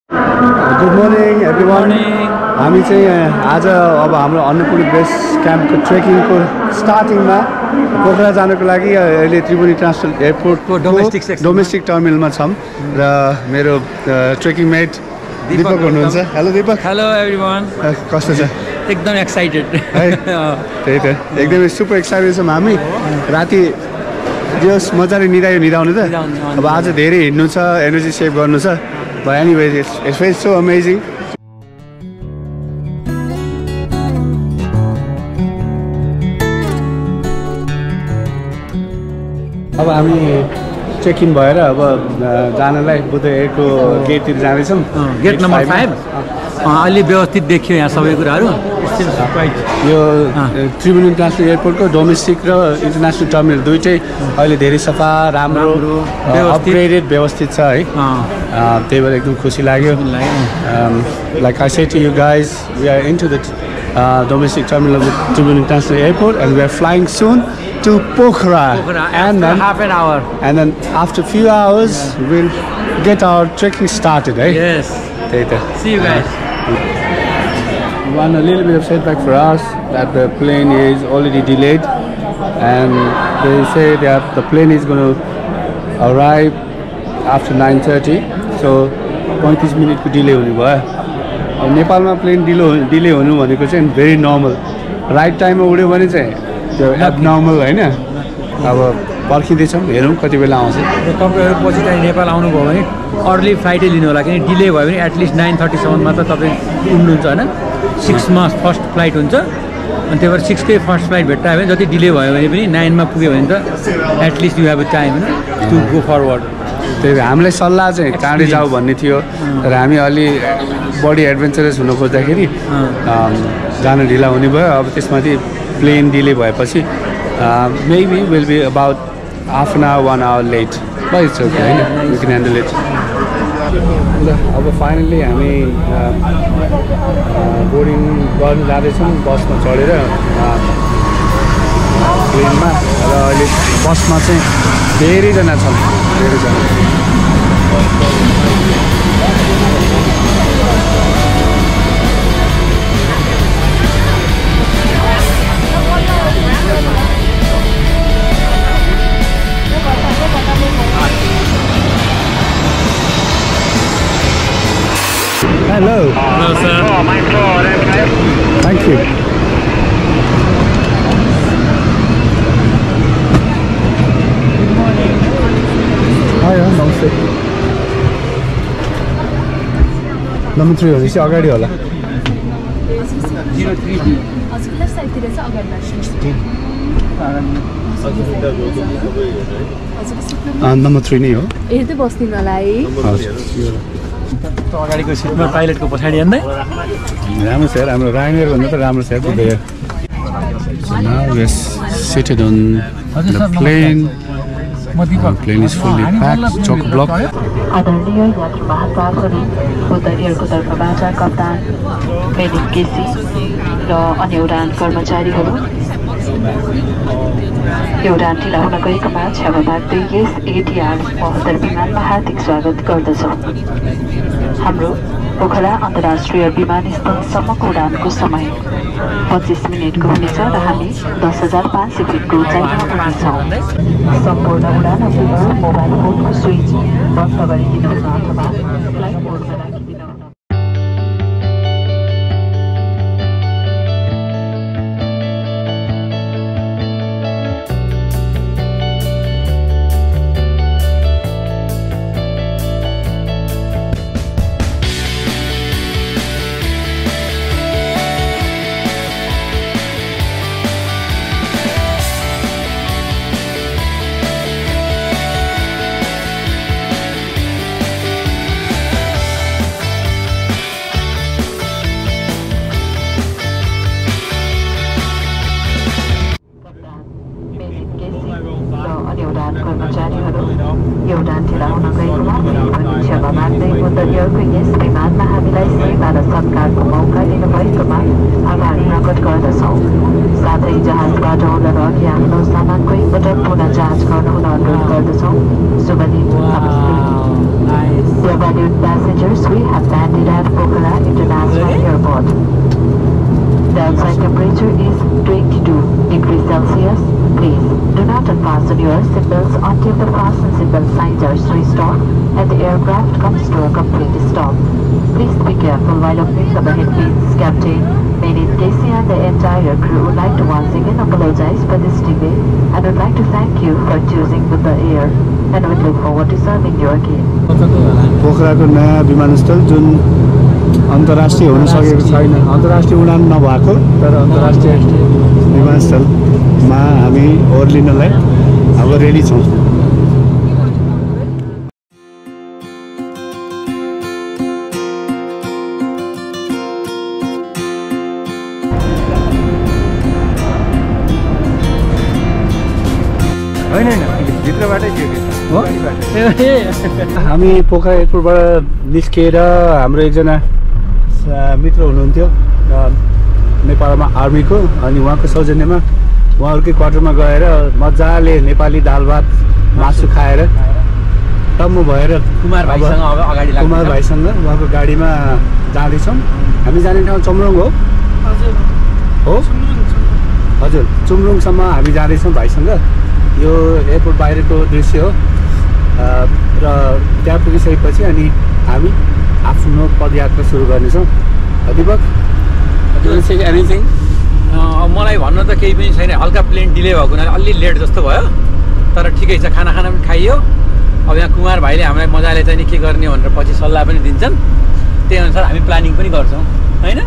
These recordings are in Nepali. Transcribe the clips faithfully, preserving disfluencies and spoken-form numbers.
Good morning everyone. हामी चाहिँ आज अब हाम्रो अन्नपूर्ण बेस क्याम्पको ट्रेकिङको स्टार्टिङमा पोखरा जानको लागि अहिले त्रिवेणी इन्टरनेसनल एयरपोर्टको डोमेस्टिक डोमेस्टिक टर्मिनलमा छौं र मेरो ट्रेकिङ मेट दीपक हुनुहुन्छ। हेलो दीपक। Hello everyone. कस्तो छ? एकदम एक्साइटेड है। त्यही त एकदमै सुपर एक्साइटेड छौं हामी। राति जस मजाले निदायो निदाउनु त। अब आज धेरै हिँड्नु छ, एनर्जी सेभ गर्नु छ। But anyway, it's, it feels so amazing. अब हामी चेक इन भएर अब जानलाई बुद्ध एयरको गेटतिर जाँदैछौँ। गेट नम्बर फाइभ अलि व्यवस्थित देखियो यहाँ सबै कुराहरू। यो त्रिवेणी इन्टरनेसनल एयरपोर्टको डोमेस्टिक र इन्टरनेसनल टर्मिनल दुईटै अहिले धेरै सफा राम्रो अपग्रेडेड व्यवस्थित छ है। त्यही भएर एकदम खुसी लाग्यो। Like I said to you guys we are into the domestic terminal of the Triveni international airport and we are flying soon to Pokhara, Pokhara and then half an hour, and then after few hours yeah. we'll get our trekking started, eh? Yes. See you guys. One a little bit of setback for us that the plane is already delayed, and they say that the plane is going to arrive after nine thirty. So twenty minutes को delay हुने भयो। अब नेपालमा plane delay delay हुनु भनेको चाहिँ very normal. Right time मा उड्यो भने चाहिँ abnormal हैन। अब पर्खिँदैछौँ, हेरौँ कति बेला आउँछ। तपाईँहरू पछि चाहिँ नेपाल आउनुभयो भने अर्ली फ्लाइटै लिनु होला, किनकि डिले भयो भने एटलिस्ट नाइन थर्टीसम्ममा त तपाईँ उड्नुहुन्छ होइन। सिक्समा फर्स्ट फ्लाइट हुन्छ, अनि त्यही भएर सिक्सकै फर्स्ट फ्लाइट भेट्टायो भने जति डिले भयो भने पनि नाइनमा पुग्यो भने त at least you have a time होइन टु गो फरवर्ड। त्यही भएर हामीलाई सल्लाह चाहिँ काँडे जाऊ भन्ने थियो, तर हामी अलि बढी एडभेन्चरस हुनु खोज्दाखेरि जान ढिला हुने भयो। अब त्यसमाथि प्लेन डिले भएपछि maybe will be about half an hour one hour late, but it's okay होइन, वी क्यान ह्यान्डल इट। अब फाइनली हामी बोर्डिङ गर्नु जाँदैछौँ बसमा चढेर प्लेनमा। र अहिले बसमा चाहिँ धेरैजना छन्, धेरैजना। Hello. Hello, sir. Oh, my God. Thank you. Good morning. Hi, namaste. Number three हो त्यसै अगाडि होला। zero three B. हजुर लेफ्ट साइडतिर चाहिँ अगाडि लाग्छ। नम्बर थ्री नै हो। हेर्दै बस्नु मलाई। अगाडिको सिटमा टोयलेटको पछाडि हेर्दै राम्रो छ यार, हाम्रो राइनर भन्दा त राम्रो छ यार बुद्ध यार। Now we are seated on the plane. The plane is fully packed, chock block. आदरणीय यात्री महासागरी बुद्ध एयरको तर्फबाट कप्तान मेडिक केसी र अन्य उडान कर्मचारीहरू यो उडान ढिला हुन गएकोमा क्षमा माग्दै यस एटिआर बहत्तर विमानमा हार्दिक स्वागत गर्दछौँ। हाम्रो पोखरा अन्तर्राष्ट्रिय विमानस्थलसम्मको उडानको समय पच्चिस मिनटको हुनेछ र हामी दस हजार पाँच सय फिटको उचाइमा उड्नेछौँ। सम्पूर्ण उडान अघिमा मोबाइल फोनको स्विच बन्द गरिदिनुहोस् अथवा फ्लाइट मोडमा राखिदिनुहोस्। कर्मचारीहरू यो उडान ढिला हुन गएकोमा पनि क्षमा माग्दै बुद्ध एयरको यस विमानमा हामीलाई सेवा र सत्कारको मौका दिनुभएकोमा आभार प्रकट गर्दछौँ। साथै जहाजबाट उडेर अघि आफ्नो सामानको एकपटक पुनः जाँच गर्नु हुन अनुरोध गर्दछौँ। शुभ दिन। नमस्ते। Dear valued passengers, we have twenty-two degrees Celsius. Please do not unfasten your seatbelts until the fasten seatbelt signs are switched off and the aircraft comes to a complete stop. Please be careful while opening the headpins, Captain. Menin Casey and the entire crew would like to once again apologize for this delay and would like to thank you for choosing with the air and we look forward to serving you again. पोखराको नयाँ विमानस्थल जुन अन्तर्राष्ट्रिय हुन सकेको छैन, अन्तर्राष्ट्रिय उडान नभएको तर अन्तर्राष्ट्रिय विमानस्थलमा हामी ओर्लिनलाई अब रेडी छौँ। हामी पोखरा एयरपोर्टबाट निस्किएर हाम्रो एकजना मित्र हुनुहुन्थ्यो नेपालमा आर्मीको, अनि उहाँको सौजन्यमा उहाँहरूकै क्वार्टरमा गएर मजाले नेपाली दाल भात मासु खाएर टम्म भएर कुमार भाइसँग अब अगाडि लाग्छ। कुमार भाइसँग उहाँको गाडीमा जाँदैछौँ। हामी जाने ठाउँ चम्रुङ हो हो हजुर, चुम्रुङसम्म हामी जाँदैछौँ भाइसँग। यो एयरपोर्ट बाहिरको दृश्य हो र त्यहाँ पुगिसकेपछि अनि हामी आफ्नो पदयात्रा सुरु गर्नेछौँ। दिपक, एनिथिङ? मलाई भन्न त केही पनि छैन, हल्का प्लेन डिले भएको हुनाले अलि लेट जस्तो भयो, तर ठिकै छ, खाना खाना पनि खाइयो। अब यहाँ कुमार भाइले हामीलाई मजाले चाहिँ नि के गर्ने भनेर पछि सल्लाह पनि दिन्छन्, त्यही अनुसार हामी प्लानिङ पनि गर्छौँ होइन।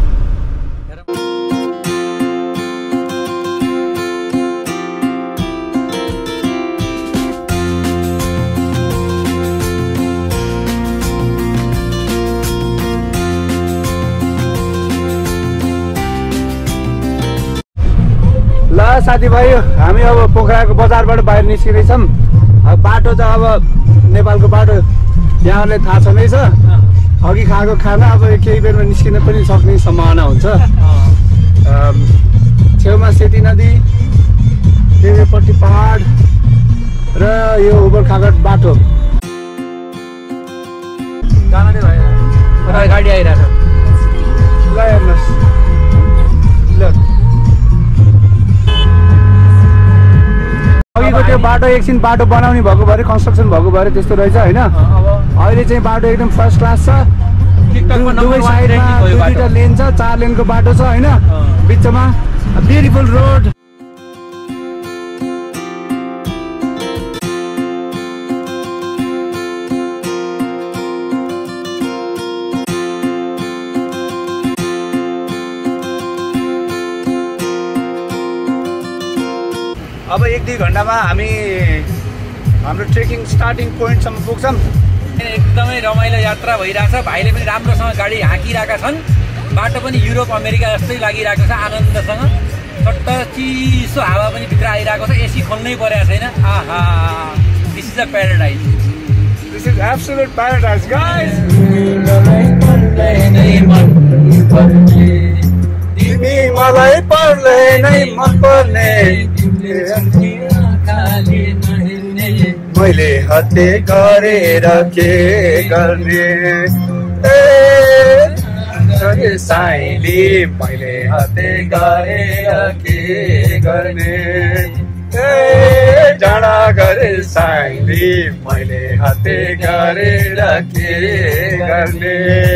साथीभाइ, हामी अब पोखराको बजारबाट बाहिर निस्किँदैछौँ। अब बाटो त अब नेपालको बाटो यहाँहरूलाई थाहा छँदै छ, अघि खाएको खाना अब केही बेरमा निस्किन पनि सक्ने सम्भावना हुन्छ। छेउमा सेती नदी, देवीपट्टि पहाड र यो उबड खागड बाटो। गाडी आइरहेको ल हेर्नुहोस्, ल अघिको त्यो बाटो एकछिन बाटो बनाउने भएको भएर कन्स्ट्रक्सन भएको भएर त्यस्तो रहेछ होइन। अहिले चाहिँ बाटो एकदम फर्स्ट क्लास छ, दुवै साइडमा दुईवटा लेन छ, चार लेनको बाटो छ होइन, बिचमा ब्युटिफुल रोड। अब एक दुई घन्टामा हामी हाम्रो ट्रेकिङ स्टार्टिङ पोइन्टसम्म पुग्छौँ। एकदमै रमाइलो यात्रा भइरहेको छ, भाइले पनि राम्रोसँग गाडी हाँकिरहेका छन्, बाटो पनि युरोप अमेरिका जस्तै लागिरहेको छ, आनन्दसँग सट्ट चिसो हावा पनि भित्र आइरहेको छ, एसी खोल्नै परेको छैन। आहा, this is a paradise, this is absolute paradise guys. तिमी मलाई पर्लै नै मन पर्ने, मैले हत्ते गरेर के गर्ने ए साइली, मैले हत्ते गरेर के गर्ने ए डाँडा गरे साइली, मैले हत्ते गरेर के गर्ने।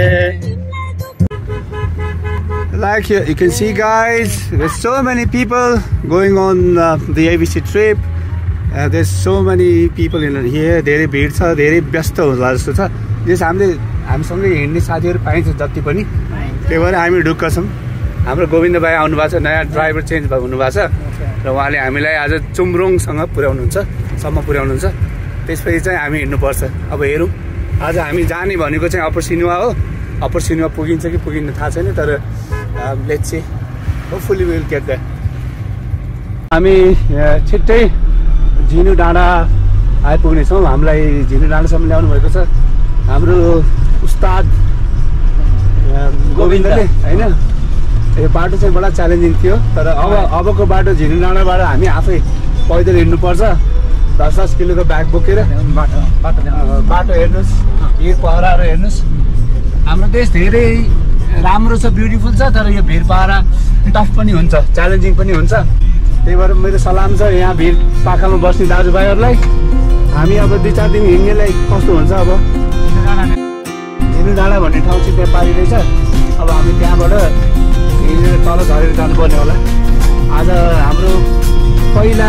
Like here, you can see guys, there's so many people going on uh, the A B C trip. Uh, there's so many people in here. धेरै भिड छ, धेरै व्यस्त होला जस्तो छ। जस हामीले हामीसँगै हिँड्ने साथीहरू पाइन्छ जति पनि, त्यही भएर हामी ढुक्क छौँ। हाम्रो गोविन्द भाइ आउनु भएको छ, नयाँ ड्राइभर चेन्ज भएको हुनुभएको छ र उहाँले हामीलाई आज चुम्रुङसँग पुर्याउनुहुन्छ, सम्म पुर्याउनुहुन्छ। त्यसपछि चाहिँ हामी हिँड्नुपर्छ। अब हेरौँ, आज हामी जाने भनेको चाहिँ अप्पर सिनुवा हो। अप्पर सिनुवा पुगिन्छ कि पुगिन्न थाहा छैन, तर let's see, hopefully we will get there. हामी छिट्टै झिनु डाँडा आइपुग्नेछौँ। हामीलाई झिनु डाँडासम्म ल्याउनु भएको छ हाम्रो उस्ताद गोविन्दले होइन। यो बाटो चाहिँ बडा च्यालेन्जिङ थियो, तर अब अबको बाटो झिनु डाँडाबाट हामी आफै पैदल हिँड्नुपर्छ। दस दस किलोको ब्याग बोकेर बाटो बाटो बाटो हेर्नुहोस्, हिर पहराहरू हेर्नुहोस्। हाम्रो देश धेरै राम्रो छ, ब्युटिफुल छ, तर यो भिड पारा टफ पनि हुन्छ, च्यालेन्जिङ पनि हुन्छ। त्यही भएर मेरो सलाम छ यहाँ भिड पाखामा बस्ने दाजुभाइहरूलाई। हामी अब दुई चार दिन हिँड्नेलाई कस्तो हुन्छ। अब झिनु डाँडा भन्ने ठाउँ चाहिँ त्यहाँ पारि रहेछ। अब हामी त्यहाँबाट हिँडेर तल झरेर जानुपर्ने होला। आज हाम्रो पहिला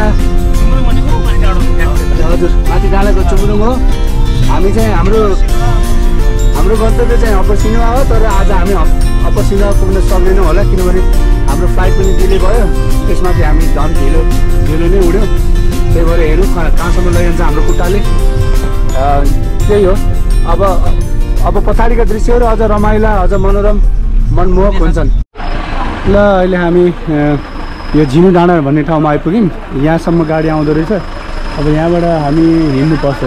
हजुर माथि डाँडाको चुम्रुङ हो। हामी चाहिँ हाम्रो हाम्रो गन्तव्य चाहिँ अप्पर सिनुवा हो, तर आज हामी अप्पर सिनुवा पुग्न सक्दैनौँ होला, किनभने हाम्रो फ्लाइट पनि डिले भयो। त्यसमाथि हामी झन् ढिलो ढिलो नै उड्यौँ। त्यही भएर हेरौँ कहाँसम्म लैजान्छ हाम्रो खुट्टाले। त्यही हो। अब अब पछाडिका दृश्यहरू अझ रमाइला, अझ मनोरम, मनमोहक हुन्छन्। ल अहिले हामी यो झिनु डाँडा भन्ने ठाउँमा आइपुग्यौँ। यहाँसम्म गाडी आउँदो रहेछ। अब यहाँबाट हामी हिँड्नुपर्छ।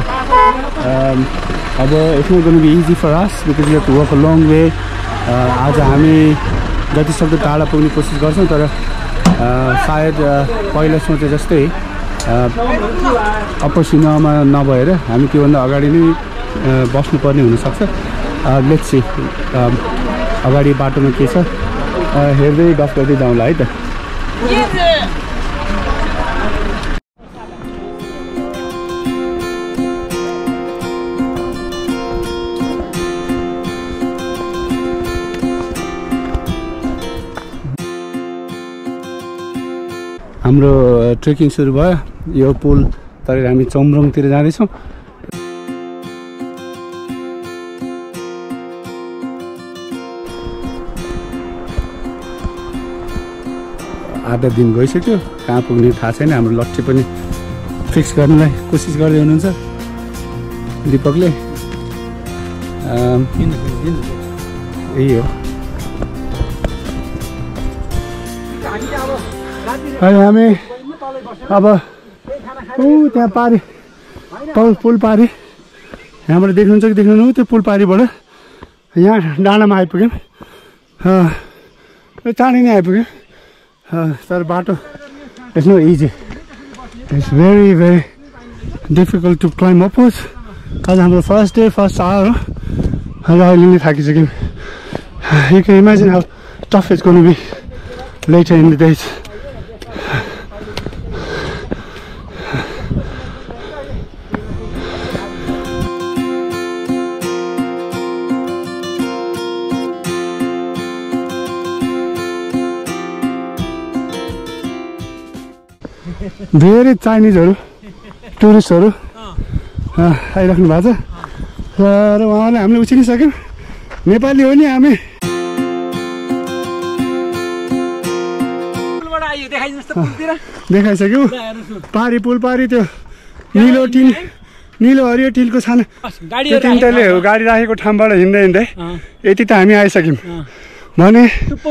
अब it's not going be easy for us because you have to walk a long way. आज हामी जतिसक्दो टाढा पुग्ने कोसिस गर्छौँ, तर सायद पहिला सोचे जस्तै अप्पर सिनुवामा नभएर हामी त्योभन्दा अगाडि नै बस्नुपर्ने हुनसक्छ। लेट्स सी अगाडि बाटोमा के छ हेर्दै गफ गर्दै जाउँला है त। हाम्रो ट्रेकिङ सुरु भयो। यो पुल तरेर हामी चम्रोङतिर जाँदैछौँ। आधा दिन गइसक्यो, कहाँ पुग्ने थाहा छैन। हाम्रो लक्ष्य पनि फिक्स गर्नलाई कोसिस गर्दै हुनुहुन्छ दिपकले। यही हो। अहिले हामी अब ऊ त्यहाँ पारि तल पुल पारि यहाँबाट देख्नुहुन्छ कि देख्नुहुन्न त्यो पुल पारिबाट यहाँ डाँडामा आइपुग्यौँ। चाँडै नै आइपुग्यौँ, तर बाटो it's not easy. It's very very difficult to climb upwards. आज हाम्रो फर्स्ट डे फर्स्ट आवर हो। अहिले अहिले नै थाकिसक्यौँ। You can imagine how tough it's going to be later in the days. धेरै चाइनिजहरू टुरिस्टहरू आइराख्नु भएको छ र उहाँलाई हामीले उछिनिसक्यौँ। नेपाली हो नि हामी। देखाइसक्यौ पारी पुल पारी त्यो निलो टिन निलो हरियो टिनको छाना तिनवटाले हो गाडी राखेको ठाउँबाट हिँड्दै हिँड्दै यति त हामी आइसक्यौँ भने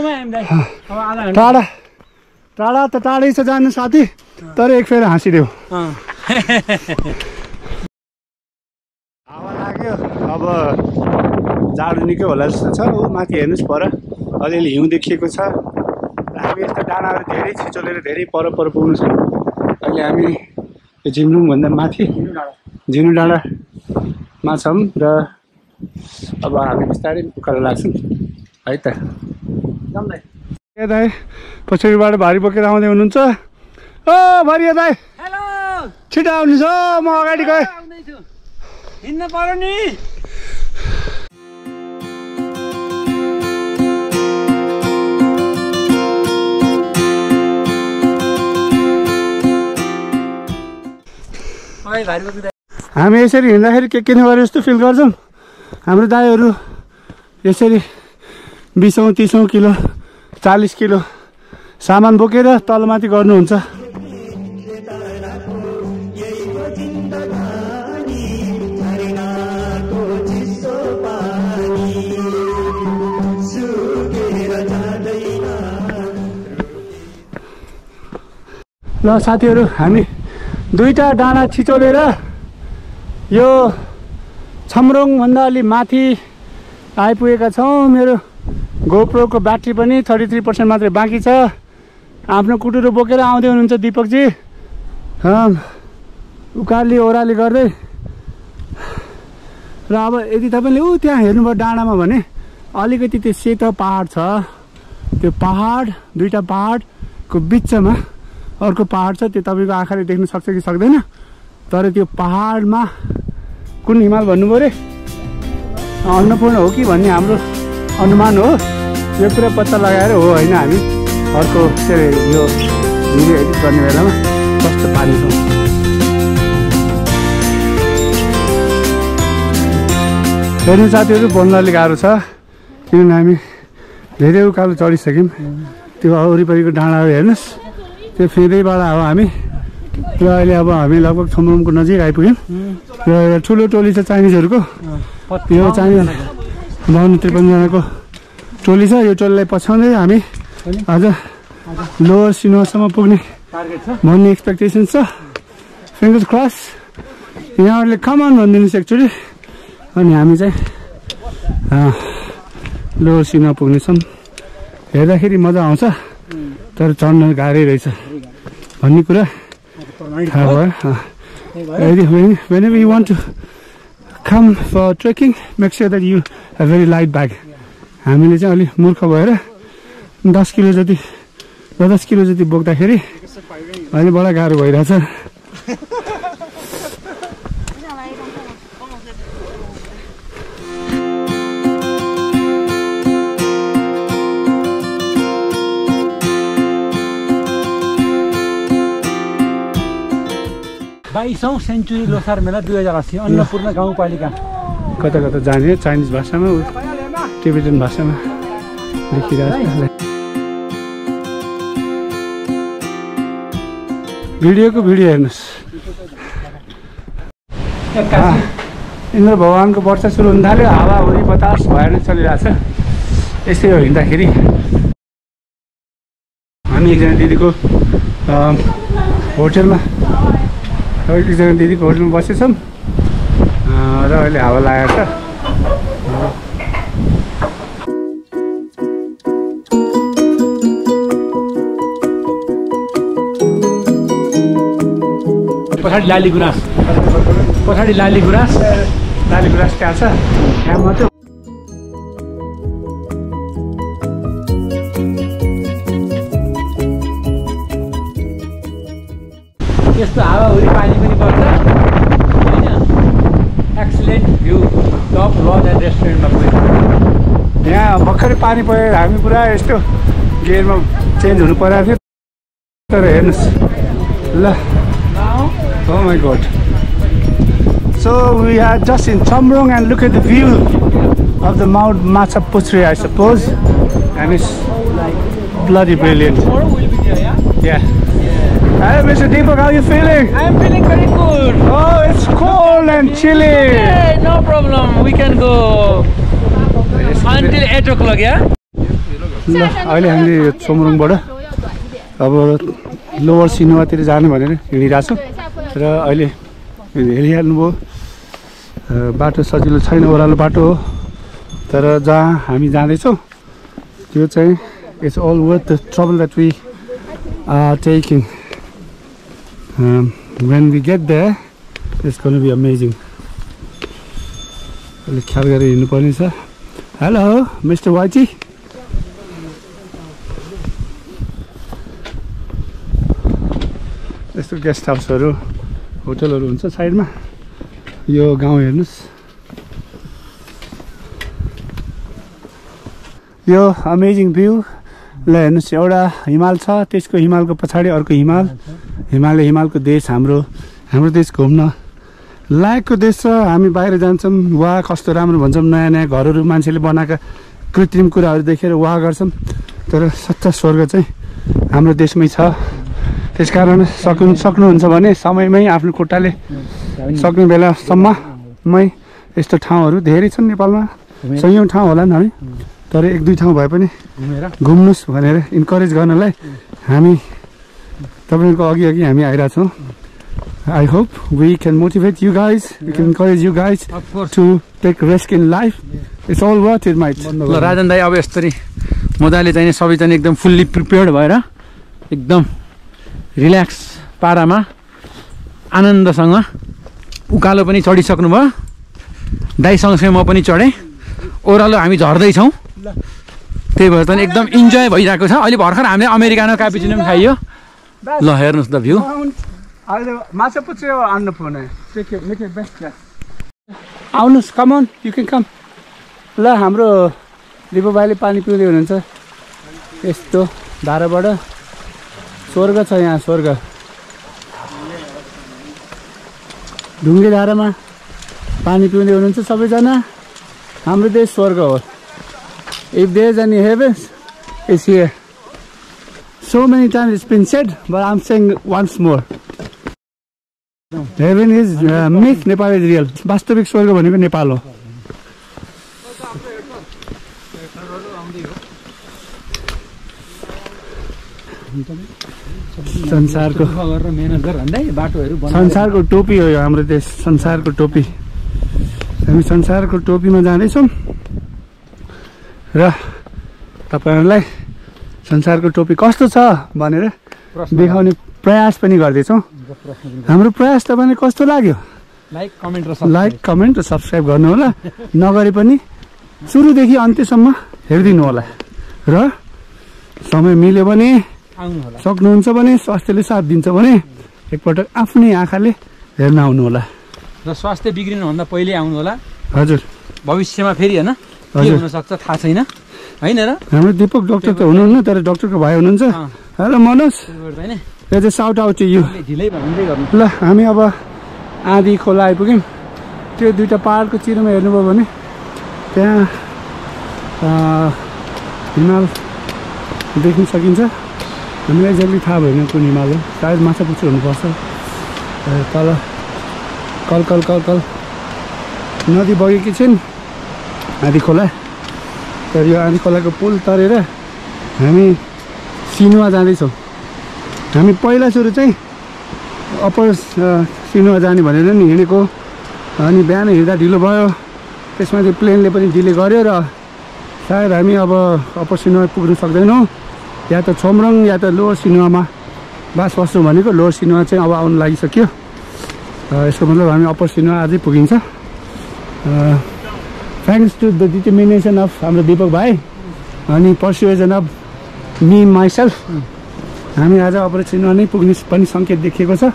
टाढा टाढा त टाढै छ जानु साथी, तर एक फेर हाँसिदेऊ। हावा लाग्यो, अब जाडो निकै होला जस्तो छ। ऊ माथि हेर्नुहोस् पर अलिअलि हिउँ देखिएको छ। हामी यस्तो डाँडाहरू धेरै छिचोलेर धेरै पर पर पुग्नु छ। अहिले हामी यो झिमरुङभन्दा माथि झिनु डाँडामा छौँ र अब हामी बिस्तारै उकालो लाग्छौँ है त। ए दाइ पछाडिबाट भारी बोकेर आउँदै हुनुहुन्छ। ओ भरिया दाइ हेलो, छिटो आउनुहोस् हो, म अगाडि गएँ। हिँड्नु पर्यो नि। हामी यसरी हिँड्दाखेरि के किन गरे जस्तो फिल गर्छौँ। हाम्रो दाइहरू यसरी बिसौँ तिसौँ किलो चालिस किलो सामान बोकेर तलमाथि गर्नुहुन्छ। ल साथीहरू, हामी दुईटा डाँडा छिचोलेर यो छम्रोङभन्दा अलि माथि आइपुगेका छौँ। मेरो गोप्रोको ब्याट्री पनि थर्टी थ्री पर्सेन्ट मात्रै बाँकी छ। आफ्नो कुटुरो बोकेर आउँदै हुनुहुन्छ दिपकजी, उकाली ओह्राली गर्दै। र अब यदि तपाईँले ऊ त्यहाँ हेर्नुभयो डाँडामा भने अलिकति त्यो सेतो पहाड छ, त्यो पहाड दुईटा पहाडको बिचमा अर्को पहाड छ। त्यो तपाईँको आँखाले देख्न सक्छ कि सक्दैन, तर त्यो पहाडमा कुन हिमाल भन्नुभयो अरे, अन्नपूर्ण हो कि भन्ने हाम्रो अनुमान हो। यो कुरा पत्ता लगाएर हो होइन हामी अर्को के अरे यो भिडियो एडिट गर्ने बेलामा कस्तो पार्नेछौँ। हेर्नु साथीहरू, बोल्न अलिक गाह्रो छ किनभने हामी धेरै उकालो चढिसक्यौँ। त्यो वरिपरिको डाँडाहरू हेर्नुहोस्, त्यो फेदैबाट अब हामी र अहिले अब हामी लगभग छमरुमको नजिक आइपुग्यौँ। र ठुलो टोली छ चाइनिजहरूको, यो चाइनिज बाउन्न त्रिपन्नजनाको टोली छ। यो टोलीलाई पछ्याउँदै हामी आज लोवर सिनुवासम्म पुग्ने भन्ने एक्सपेक्टेसन छ। फिङ्गर्स क्रस, यहाँहरूले कमान भनिदिनुहोस् एकचोटि। अनि हामी चाहिँ लोवर सिनुवा पुग्नेछौँ। हेर्दाखेरि मजा आउँछ तर चढ्न गाह्रै रहेछ भन्ने कुरा थाहा भयो। Whenever you want to come for trekking, make sure that you have very light bag. हामीले चाहिँ अलिक मूर्ख भएर दस किलो जति दस किलो जति बोक्दाखेरि अहिले बडा गाह्रो भइरहेछ। बाइसौँ सेन्चुरी लोसार मेला दुई हजार अस्सी अन्नपूर्ण गाउँपालिका। कता कता जाने चाइनिज भाषामा, टिबेटन भाषामा लेखिरहेको छ। भिडियोको भिडियो हेर्नुहोस्। इन्द्र भगवानको वर्षा सुरु हुन थाल्यो, हावाहुरी बतास भएर नै चलिरहेछ। यस्तै हो हिँड्दाखेरि। हामी एकजना दिदीको होटलमा एकजना दिदीको होटलमा बसेछौँ र अहिले हावा लागेको छ। पछाडि लाली गुराँस, पछाडि लाली गुराँस, लाली गुराँस त्यहाँ छ। त्यहाँ मात्रै यस्तो हावाहुरी पानी पनि पर्छ होइन। Excellent view, top lodge and रेस्टुरेन्टमा पुग्यो। यहाँ भर्खरै पानी परेर हामी पुरा यस्तो गियरमा चेन्ज हुनु परेको थियो। तर हेर्नुहोस् ल, oh my god. So we are just in Chamrong and look at the view of the Mount Machapuchri, I suppose, and it's bloody brilliant. Tomorrow we'll be there, yeah? Yeah. Hey, Mister Deepak, how are you feeling? I'm feeling very good. Oh, it's cold and chilly. Hey, no problem. We can go until eight o'clock, yeah? ल अहिले हामीले यो चमरङबाट अब लोवर सिनुवातिर जाने भनेर हिँडिरहेको छौँ र अहिले हेरिहाल्नुभयो बाटो सजिलो छैन, ओह्रालो बाटो हो। तर जहाँ हामी जाँदैछौँ त्यो चाहिँ it's all worth the trouble that we are taking. When we get there, it's going to be amazing. अलिक ख्याल गरेर हिँड्नुपर्ने छ। Hello mister Whitey. यस्तो गेस्ट हाउसहरू होटलहरू हुन्छ साइडमा। यो गाउँ हेर्नुहोस्, यो अमेजिङ भ्यू ल हेर्नुहोस्। एउटा हिमाल छ, त्यसको हिमालको पछाडि अर्को हिमाल। हिमालय हिमालको देश हाम्रो हाम्रो देश घुम्न लायकको देश छ। हामी बाहिर जान्छौँ, वाह कस्तो राम्रो भन्छौँ, नयाँ नयाँ घरहरू मान्छेले बनाएका कृत्रिम कुराहरू देखेर वाह गर्छौँ। तर सच्चा स्वर्ग चाहिँ हाम्रो देशमै छ। त्यसकारण सक्नु सक्नुहुन्छ भने समयमै आफ्नो खुट्टाले सक्ने बेलासम्ममै यस्तो ठाउँहरू धेरै छन् नेपालमा, सयौँ ठाउँ होला नि हामी, तर एक दुई ठाउँ भए पनि घुम्नुहोस् भनेर इन्करेज गर्नलाई हामी तपाईँको अघि अघि हामी आइरहेछौँ। I hope we can motivate you guys, we can encourage you guys to take risk in life. It's all worth it, mate. ल राजन दाई अब यसरी मजाले चाहिँ सबैजना एकदम फुल्ली प्रिपेयर्ड भएर एकदम रिल्याक्स पारामा आनन्दसँग उकालो पनि चढिसक्नु भयो। दाइसँगसँगै म पनि चढेँ। ओह्रालो हामी झर्दैछौँ। त्यही भएर पनि एकदम इन्जोय भइरहेको छ। अहिले भर्खर हामीले अमेरिकानो क्यापुचिनो पनि खाइयो। ल हेर्नुहोस् त भ्यू। आउनुहोस्, come on, you can come. ल हाम्रो दिपक भाइले पानी पिउँदै हुनुहुन्छ यस्तो धाराबाट। स्वर्ग छ यहाँ, स्वर्ग। ढुङ्गे धारामा पानी पिउँदै हुनुहुन्छ सबैजना। हाम्रो देश स्वर्ग हो। If there's any heaven, it's here. So many times it's been said, but I'm saying once more. Heaven is uh, myth, Nepal is real. वास्तविक स्वर्ग भनेको नेपाल हो। संसारको संसारको टोपी हो यो हाम्रो देश, संसारको टोपी। हामी संसारको टोपीमा जाँदैछौँ र तपाईहरुलाई संसारको टोपी कस्तो छ भनेर देखाउने प्रयास पनि गर्दैछौँ। हाम्रो प्रयास तपाईलाई कस्तो लाग्यो? लाइक कमेन्ट र लाइक कमेन्ट र सब्स्क्राइब गर्नु होला। नगरे पनि सुरुदेखि अन्त्यसम्म हेरिदिनु होला र समय मिल्यो भने आउनु होला, सक्नुहुन्छ भने, स्वास्थ्यले साथ दिन्छ भने एकपटक आफ्नै आँखाले हेर्न आउनु होला र स्वास्थ्य बिग्रिनु भन्दा पहिले आउनु होला। हजुर, भविष्यमा फेरि हैन के हुन सक्छ थाहा छैन हैन र। हाम्रो दिपक डाक्टर त हुनुहुन्न तर डाक्टरको भाइ हुनुहुन्छ। हेलो मनोज, यो चाहिँ साउट आउट यु। ढिलै भन्दै गर्नु। ल हामी अब आँधी खोला आइपुग्यौँ। त्यो दुईटा पहाडको चिरोमा हेर्नुभयो भने त्यहाँ हिमाल देख्न सकिन्छ। हामीलाई जहिले थाहा भएन कुन हिमाल हो, सायद माछापुच्छ्रे हुनुपर्छ। तल कल कल कल कल नदी बगेकी छिन् आँधी खोला। तर यो आँधी खोलाको पुल तरेर हामी सिनुवा जाँदैछौँ। हामी पहिला सुरु चाहिँ अप्पर सिनुवा जाने भनेर नि हिँडेको, अनि बिहान हिँड्दा ढिलो भयो। त्यसमा चाहिँ प्लेनले पनि डिले गर्यो र सायद हामी अब अप्पर सिनुवा पुग्नु सक्दैनौँ। या त छोमरङ या त लोवर सिनुवामा बास बस्छौँ भनेको। लोवर सिनुवा चाहिँ अब आउनु लागिसक्यो। यसको मतलब हामी अप्पर सिनुवा अझै पुगिन्छ। Thanks to the determination of हाम्रो दिपक भाइ अनि पर्सुएजन अफ मी माइसेल्फ हामी आज अप्पर सिनुवा नै पुग्ने पनि सङ्केत देखिएको छ।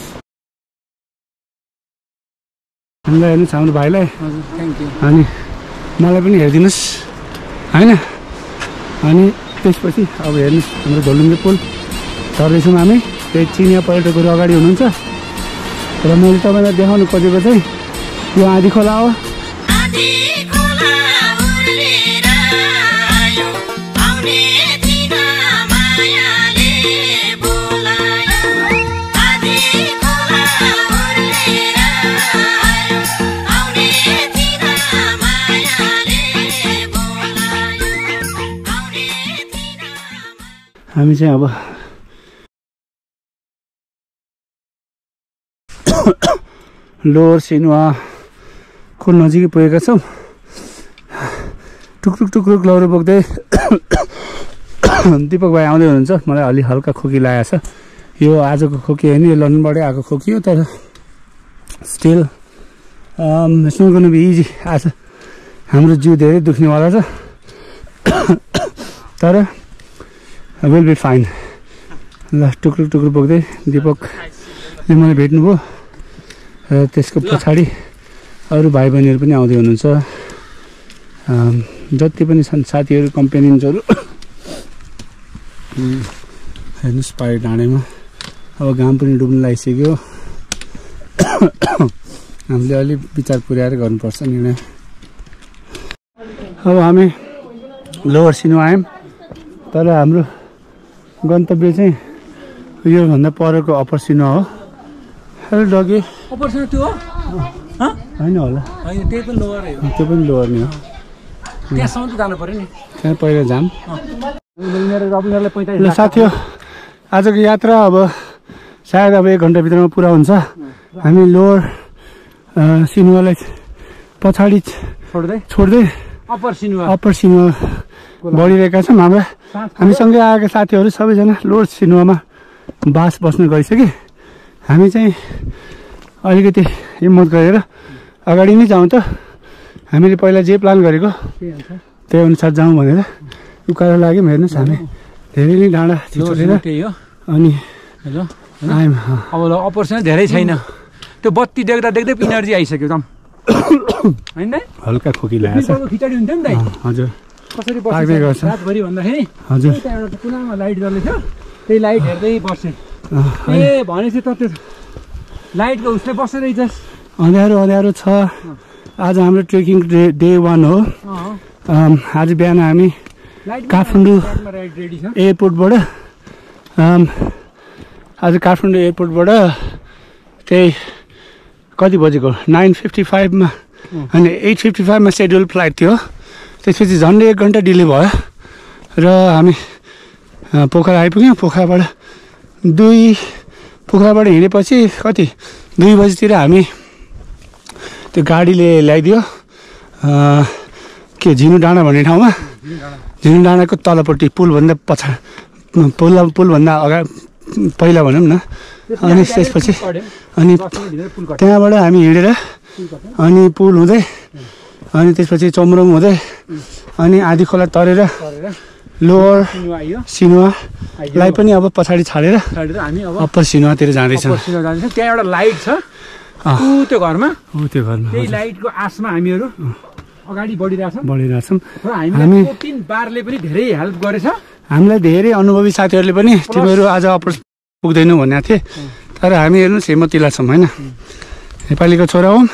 हामीलाई हेर्नुहोस् हाम्रो भाइलाई, अनि मलाई पनि हेरिदिनुहोस् होइन। अनि त्यसपछि अब हेर्नुहोस् हाम्रो धोलुङ्गे पुल चढ्दैछौँ हामी। त्यही चिनिया पर्यटकहरू अगाडि हुनुहुन्छ र मैले तपाईँलाई देखाउनु खोजेको चाहिँ यो आँधी खोला हो। हामी चाहिँ अब लोवर सिनुवाको नजिकै पुगेका छौँ। टुक्रुक टुक्रुक लौरो बोक्दै दिपक भाइ आउँदै हुनुहुन्छ। मलाई अलि हल्का खोकी लागेको छ। यो आजको खोकी होइन, यो लन्डनबाटै आएको खोकी हो। तर still it's not gonna be easy. आज हाम्रो जिउ धेरै दुख्नेवाला छ तर विल बी फाइन। ल टुक्रुक टुक्रुक बोक्दै दिपकले मलाई भेट्नुभयो र त्यसको पछाडि अरू भाइ बहिनीहरू पनि आउँदै हुनुहुन्छ। जति पनि छन् साथीहरू, कम्पेनियन्सहरू। हेर्नुहोस् पाहाडी डाँडामा अब घाम पनि डुब्न लागिसक्यो। हामीले अलिक विचार पुर्याएर गर्नुपर्छ निर्णय। अब हामी लोवर सिनुवा आयौँ तर हाम्रो गन्तव्य चाहिँ योभन्दा परको अप्पर सिनुवा हो। हेलो डगी। अप्पर सिनुवा त्यो हो होइन होला, होइन त्यही पनि लोवर हो। त्यो पनि लोवर नै हो। त्यहाँसम्म त जानु पर्यो नि, त्यहाँ पहिला जाम। ल साथी हो, आजको यात्रा अब सायद अब एक घन्टाभित्रमा पुरा हुन्छ। हामी लोवर सिनुवालाई पछाडि छोड्दै छोड्दै अप्पर सिनुवा अप्पर सिनुवा बढिरहेका छौँ। हाम्रा हामीसँगै आएका साथीहरू सबैजना लोवर सिनुवामा बास बस्न गइसके। हामी चाहिँ अलिकति हिम्मत गरेर अगाडि नै जाउँ त। हामीले पहिला जे प्लान गरेको त्यही अनुसार जाउँ भनेर उकालो लाग्यौँ। हेर्नुहोस् हामी धेरै नै डाँडा छोडेर अनि आयौँ। अब अपर्सन धेरै छैन, त्यो बत्ती देख्दा देख्दै इनर्जी आइसक्यो त होइन। हल्का खोकी लागेको छ। खिचडी हुन्थ्यो नि त हजुर कसरी लाग्दै गर्छ रातभरि भन्दाखेरि हजुर त्यहाँबाट कुनामा लाइट जल्दैछ, त्यही लाइट हेर्दै बस्ने। ए भनेपछि त त्यो लाइटको उसले बस्ने रहेछस्। अँध्यारो अँध्यारो छ। आज हाम्रो ट्रेकिङ डे डे वान हो। आज बिहान हामी काठमाडौँ एयरपोर्टबाट आज काठमाडौँ एयरपोर्टबाट त्यही कति बजेको नाइन फिफ्टी फाइभमा होइन एट फिफ्टी फाइभमा सेड्युल फ्लाइट थियो। त्यसपछि झन्डै एक घन्टा डिले भयो र हामी पोखरा आइपुग्यौँ। पोखराबाट दुई पोखराबाट हिँडेपछि कति दुई बजीतिर हामी त्यो गाडीले ल्याइदियो के झिनु डाँडा भन्ने ठाउँमा। झिनु डाँडाको तलपट्टि पुलभन्दा पछाडि पुल पुलभन्दा अगाडि पहिला भनौँ न। अनि त्यसपछि अनि त्यहाँबाट हामी हिँडेर अनि पुल हुँदै अनि त्यसपछि चमरङ हुँदै अनि आधी खोला तरेर लोवर सिनुवालाई पनि अब पछाडि छाडेर हामी अब अप्पर सिनुवातिर जाँदैछौँ। त्यहाँ एउटा लाइट छ ऊ त्यो घरमा, ऊ त्यो घरमा त्यही लाइटको आसमा हामीहरू अगाडि बढिरहेछौँ बढिरहेछौँ हामी प्रोटिन बारले पनि धेरै हेल्प गरेछ हामीलाई। धेरै अनुभवी साथीहरूले पनि तिमीहरू आज अप्पर पुग्दैनौ भनेको थिए, तर हामी हेर्नुहोस् हिम्मतिला छौँ होइन। नेपालीको छोरा हौँ,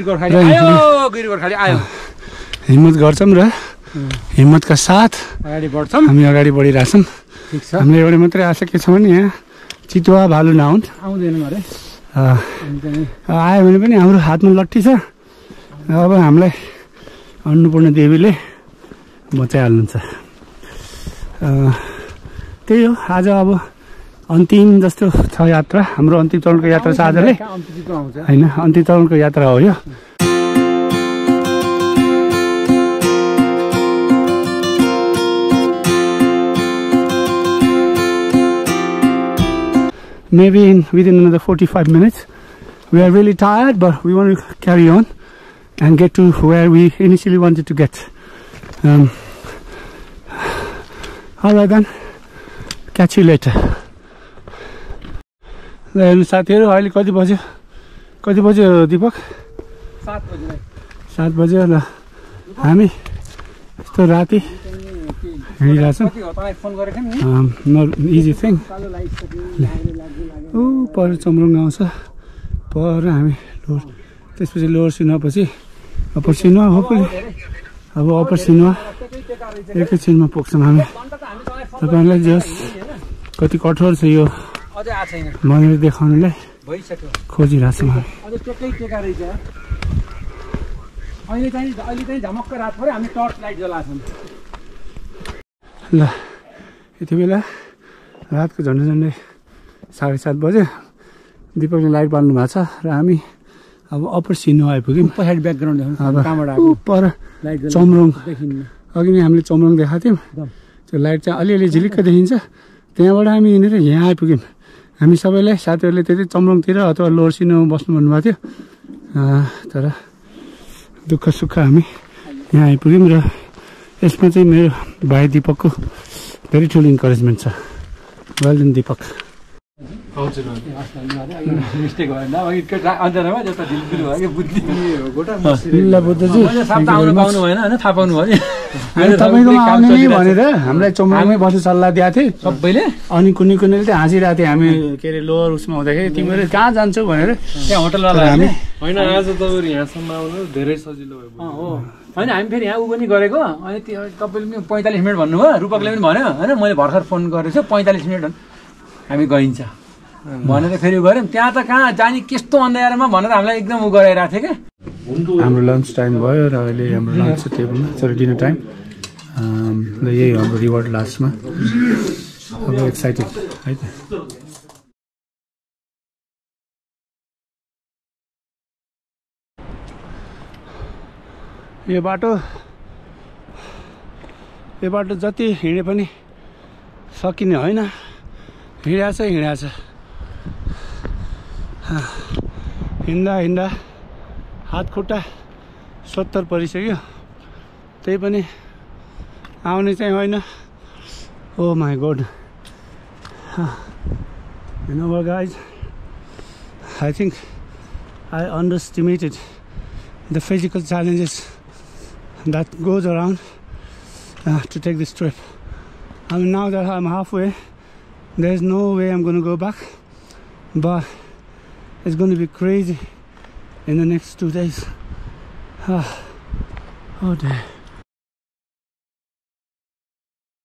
हिम्मत गर्छौँ र हिम्मतका साथ अगाडि बढ्छौँ। हामी अगाडि बढिरहेछौँ। हाम्रो एउटा मात्रै आशा के छ भने यहाँ चितुवा भालु नहुन्, आउँदैनौँ अरे। आयो भने पनि हाम्रो हातमा लट्ठी छ। अब हामीलाई अन्नपूर्ण देवीले बचाइहाल्नुहुन्छ। त्यही हो आज अब अन्तिम जस्तो छ यात्रा। हाम्रो अन्तिम चरणको यात्रा छ आजले होइन, अन्तिम चरणको यात्रा हो यो। Maybe in within another forty-five minutes. We are really tired, but we want to carry on and get to where we initially wanted to get. Um, Alright then, catch you later. ल साथीहरू अहिले कति बज्यो कति बज्यो दीपक? सात बज्यो सात बज्यो ल। हामी यस्तो राति हिँडिरहेछौँ। Not easy thing. ऊ पर चमरङ आउँछ, पर हामी लोवर त्यसपछि लोवर सिनुवा पछि अप्पर सिनुवा होपफुली अब अप्पर सिनुवा एकैछिनमा पुग्छौँ हामी। तपाईँहरूलाई जस कति कठोर छ यो भनेर देखाउनुलाई खोजिरहेछौँ हामी। अहिले चाहिँ अहिले चाहिँ झमक्क रात पऱ्यो, हामी टर्च लाइट जलाछौँ। ल यति बेला रातको झन्डै झन्डै साढे सात बज्यो। दिपकले लाइट बाल्नु भएको छ र हामी अब अप्पर सिनुवा आइपुग्यौँ। पछाडि ब्याकग्राउन्ड अब पर चमरङ अघि नै हामीले चमरङ देखाएको थियौँ। त्यो लाइट चाहिँ अलिअलि झिलिक्क देखिन्छ। त्यहाँबाट हामी हिँडेर यहाँ आइपुग्यौँ। हामी सबैलाई साथीहरूले त्यति चमरङतिर अथवा लोवर सिनुवा बस्नु भन्नुभएको थियो, तर दुःख सुख हामी यहाँ आइपुग्यौँ। र यसमा चाहिँ मेरो भाइ दिपकको धेरै ठुलो इन्करेजमेन्ट छ। Well done Dipak. मिस्टेक भयो अन्जनामा जता ढिलपिल भयो कि बुद्धि ल बुद्धजी आउनु पाउनु भएन होइन, थाहा पाउनु भयो नि तपाईँकोमा आउने नि भनेर हामीलाई चमरङमै बस्नु सल्लाह दिएको थिएँ सबैले। अनि कुनै कुनैले चाहिँ हाँसिरहेको थिएँ हामी के अरे लोवर उसमा हुँदाखेरि तिमीहरू कहाँ जान्छौ भनेर। त्यहाँ होटलवाला हामी होइन आज तपाईँहरू यहाँसम्म आउनु धेरै सजिलो भयो। हो होइन हामी फेरि यहाँ उ पनि गरेको। अनि त्यो तपाईँले पनि पैँतालिस मिनट भन्नुभयो, रूपकले पनि भन्यो होइन। मैले भर्खर फोन गरेको छु पैँतालिस मिनट हामी गइन्छ भनेर फेरि गऱ्यौँ। त्यहाँ त कहाँ जाने त्यस्तो अन्धारमा भनेर हामीलाई एकदम उ गराइरहेको थियो क्या। हाम्रो लन्च टाइम भयो र अहिले हाम्रो लन्च टेबलमा सरी डिनर टाइम र यही हाम्रो रिवार्ड लास्टमा। अब एक्साइटेड है त। यो बाटो यो बाटो जति हिँडे पनि सकिने होइन। हिँडेको छ हिँडेको छ हिँड्दा हिँड्दा हात खुट्टा सत्तर परिसक्यो। त्यही पनि आउने चाहिँ होइन. Oh my god. You know what, guys? I think I underestimated the physical challenges that goes around uh, to take this trip. I mean, now that I'm halfway, there's no way I'm gonna go back, but it's gonna be crazy in the next two days. Ah, oh dear.